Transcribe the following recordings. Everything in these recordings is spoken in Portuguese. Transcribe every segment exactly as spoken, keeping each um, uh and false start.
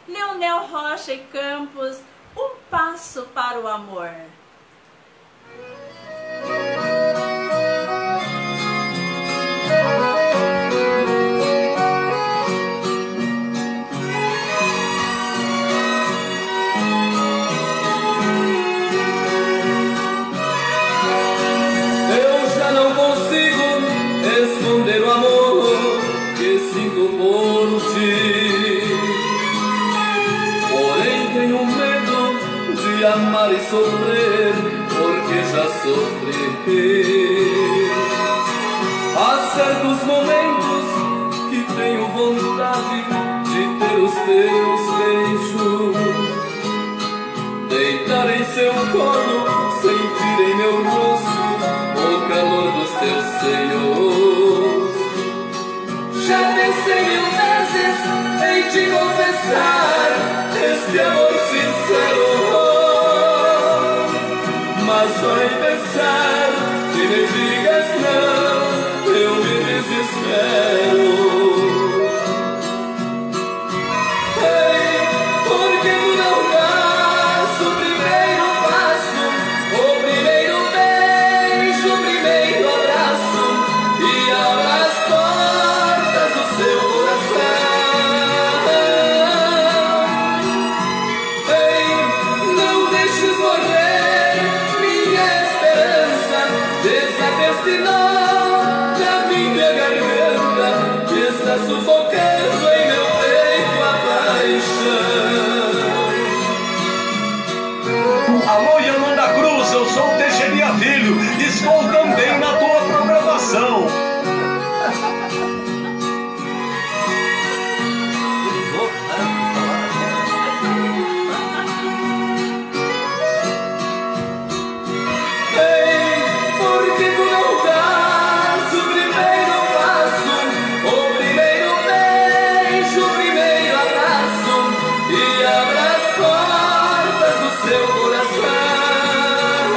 Leonel Rocha e Campos, Um Passo para o Amor. Eu já não consigo esconder o amor que sinto por ti, porém tenho medo de amar e sofrer, porque já sofri. Há certos momentos que tenho vontade de ter os teus beijos, deitar em seu colo, sentir em meu rosto o calor dos teus seios. Já pensei mil vezes em te confessar este amor sincero, mas só em pensar que me digas não, eu me desespero. Ei, por que tu não dás o primeiro passo, o primeiro beijo, o primeiro abraço e abra as portas do seu coração? Ei, não deixes morrer minha esperança, desatestinou na minha garganta, que está sufocando em meu peito a paixão. Alô, Yolanda Cruz, eu sou o Teixeirinha Filho, estou também na tua programação. Ei, por que tu não dás o primeiro passo, o primeiro beijo, o primeiro abraço e abra as portas do seu coração?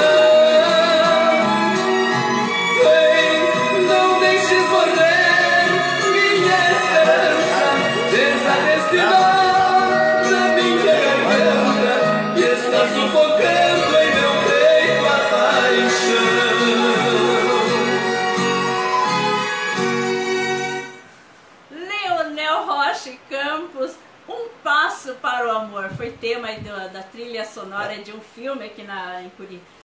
Ei, não deixes morrer minha esperança, desatestinou na minha garganta, que está sufocando em meu peito a paixão. Leonel Rocha e Campos, Um Passo para o Amor. Foi tema aí do- da trilha sonora de um filme aqui na, em Curitiba.